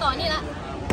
อนี่ละ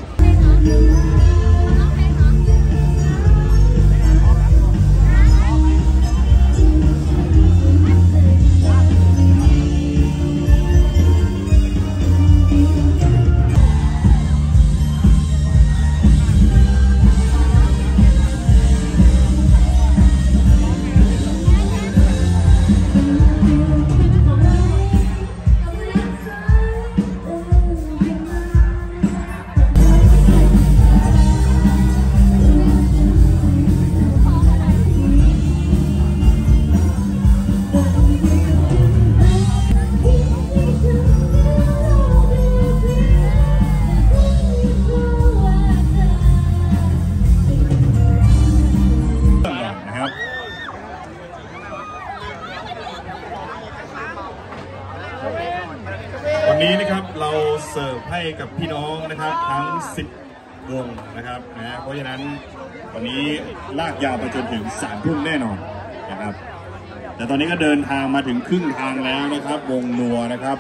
วันนี้นะครับเราเสิร์ฟให้กับพี่น้องนะครับทั้ง10 วงนะครับเพราะฉะนั้นวันนี้ลากยาวไปจนถึง3 ทุ่มแน่นอนนะครับแต่ตอนนี้ก็เดินทางมาถึงครึ่งทางแล้วนะครับวงนัวนะครับ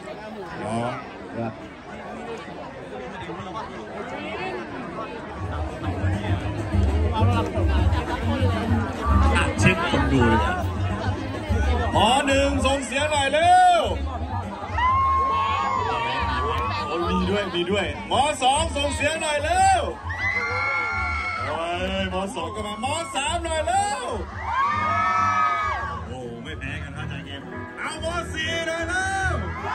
เช็คคนดูเลยหอหนึ่งส่งเสียงหน่อยเร็วมีด้วยหมอสองส่งเสียงหน่อยเร็วโอ้ยหมอสองก็มาหมอสามหน่อยเร็วโอ้ไม่แพ้กันท่าใจเกมเอาหมอสี่หน่อยเร็ว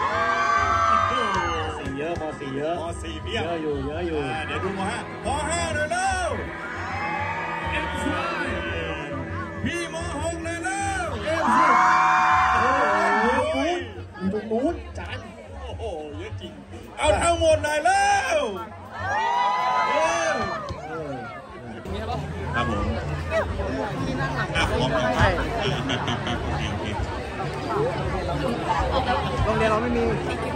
สี่เยอะหมอสี่เยอะหมอสี่เบี้ยเยอะอยู่เดี๋ยวดูหมอห้าหน่อยเร็วพี่หมอหกหน่อยเร็วอยู่ตรงนู้นจานโอ้โหเยอะจริงเอาทั้งหมดหน่อยแล้วครับผมโรงเรียนเราไม่มี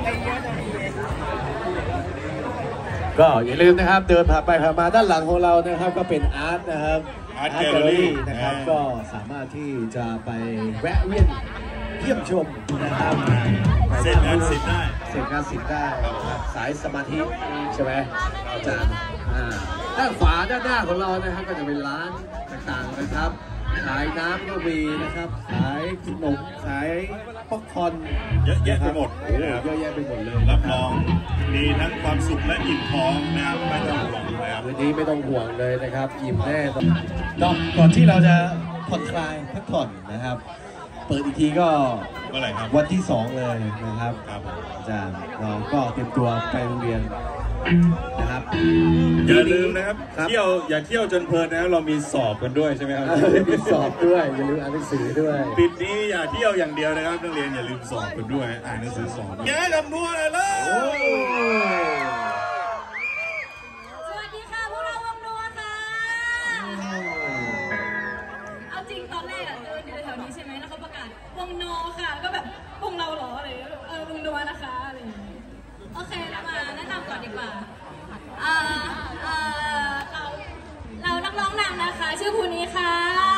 ก็อย่าลืมนะครับเดินผ่านไปผ่านมาด้านหลังของเรานะครับก็เป็นอาร์ตนะครับอาร์ตแกลเลอรี่นะครับก็สามารถที่จะไปแวะเวียนเยี่ยมชมนะครับเสร็จงานศิลป์ได้สายสมาธิใช่ไหมอาจารย์ด้านขวาด้านหน้าของเรานะครับก็จะเป็นร้านต่างๆนะครับขายน้ำก็มีนะครับขายขนมขายป๊อปคอร์นเยอะแยะไปหมดเยอะแยะไปหมดเลยรับรองมีทั้งความสุขและอิ่มท้องนะครับไม่ต้องห่วงนะครับวันนี้ไม่ต้องห่วงเลยนะครับอิ่มแน่ก่อนที่เราจะผ่อนคลายพักผ่อนนะครับเปิดอีกทีก็เมื่อไหร่ครับวันที่2เลยนะครับอาจารย์เราก็เตรียมตัวไปโรงเรียนนะครับอย่าลืมนะครับอย่าเที่ยวจนเพลินนะเรามีสอบกันด้วยใช่ไหมครับมีสอบด้วยอย่าลืมอ่านหนังสือด้วยปิดนี้อย่าเที่ยวอย่างเดียวนะครับนักเรียนอย่าลืมสอบกันด้วยอ่านหนังสือสอบแย่กับนัวเลยแล้วสวัสดีค่ะพวกเราวงนัวค่ะเอาจริงตอนแรกเดินอยู่แถวนี้ใช่ไหมแล้วเขาประกาศวงนัวค่ะก็แบบวงเราหรออะไรวงนัวนะคะอะไรอย่างนี้โอเคเรามาแนะนำก่อนดีกว่าเรานักร้องนำนะคะชื่อภูนี้ค่ะ